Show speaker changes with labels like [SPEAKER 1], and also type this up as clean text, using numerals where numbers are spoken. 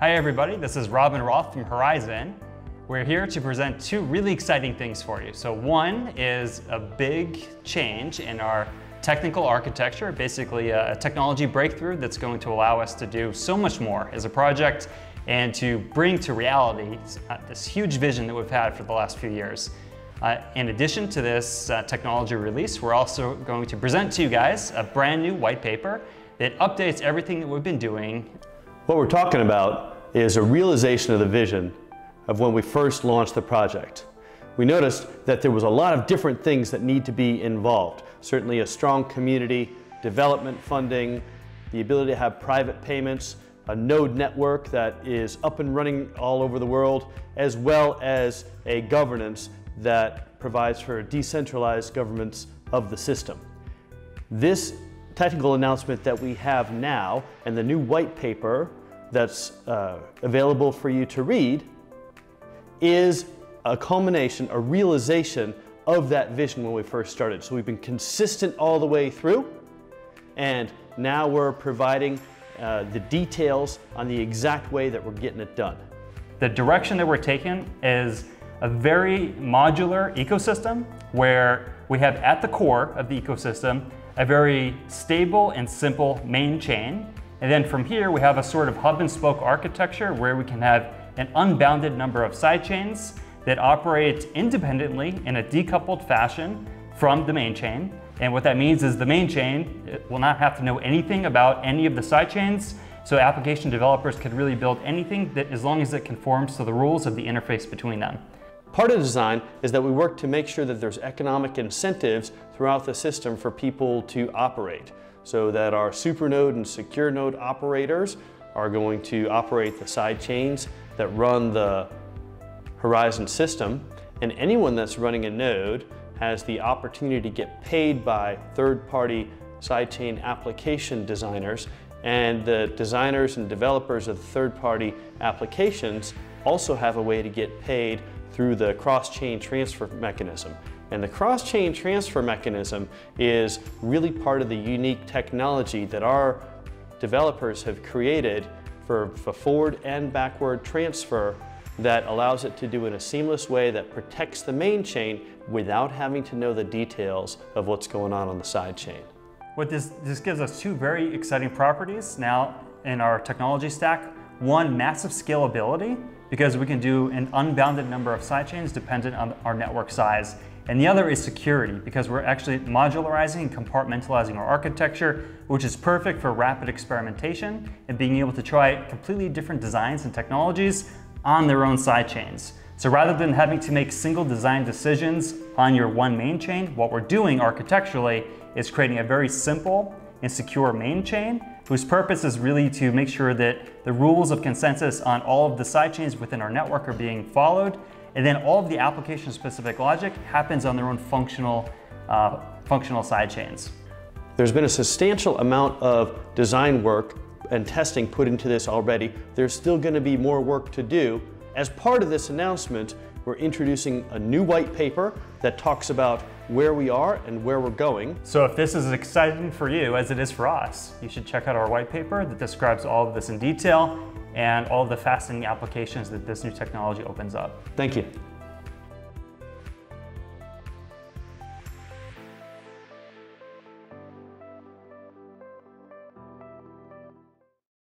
[SPEAKER 1] Hi everybody, this is Robin Roth from Horizon. We're here to present two really exciting things for you. So one is a big change in our technical architecture, basically a technology breakthrough that's going to allow us to do so much more as a project and to bring to reality this huge vision that we've had for the last few years. In addition to this technology release, we're also going to present to you guys a brand new white paper that updates everything that we've been doing.
[SPEAKER 2] What we're talking about is a realization of the vision of when we first launched the project. We noticed that there was a lot of different things that need to be involved. Certainly a strong community, development funding, the ability to have private payments, a node network that is up and running all over the world, as well as a governance that provides for decentralized governance of the system. This technical announcement that we have now and the new white paper that's available for you to read is a culmination, a realization of that vision when we first started. So we've been consistent all the way through, and now we're providing the details on the exact way that we're getting it done.
[SPEAKER 1] The direction that we're taking is a very modular ecosystem where we have at the core of the ecosystem a very stable and simple main chain. And then from here we have a sort of hub and spoke architecture where we can have an unbounded number of sidechains that operate independently in a decoupled fashion from the main chain. And what that means is the main chain will not have to know anything about any of the sidechains, so application developers can really build anything that, as long as it conforms to the rules of the interface between them.
[SPEAKER 2] Part of the design is that we work to make sure that there's economic incentives throughout the system for people to operate, so that our supernode and secure node operators are going to operate the side chains that run the Horizon system, and anyone that's running a node has the opportunity to get paid by third-party sidechain application designers, and the designers and developers of third-party applications also have a way to get paid through the cross-chain transfer mechanism. And the cross-chain transfer mechanism is really part of the unique technology that our developers have created for forward and backward transfer that allows it to do in a seamless way that protects the main chain without having to know the details of what's going on the side chain.
[SPEAKER 1] What this gives us two very exciting properties now in our technology stack. One, massive scalability, because we can do an unbounded number of sidechains dependent on our network size. And the other is security, because we're actually modularizing and compartmentalizing our architecture, which is perfect for rapid experimentation and being able to try completely different designs and technologies on their own sidechains. So rather than having to make single design decisions on your one main chain, what we're doing architecturally is creating a very simple and secure main chain whose purpose is really to make sure that the rules of consensus on all of the sidechains within our network are being followed, and then all of the application-specific logic happens on their own functional sidechains.
[SPEAKER 2] There's been a substantial amount of design work and testing put into this already. There's still going to be more work to do. As part of this announcement, we're introducing a new white paper that talks about where we are and where we're going.
[SPEAKER 1] So if this is exciting for you as it is for us, you should check out our white paper that describes all of this in detail and all of the fascinating applications that this new technology opens up.
[SPEAKER 2] Thank you.